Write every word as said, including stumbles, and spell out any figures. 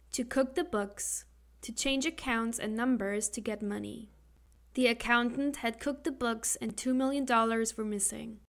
To cook the books. To change accounts and numbers to get money. The accountant had cooked the books and two million dollars were missing.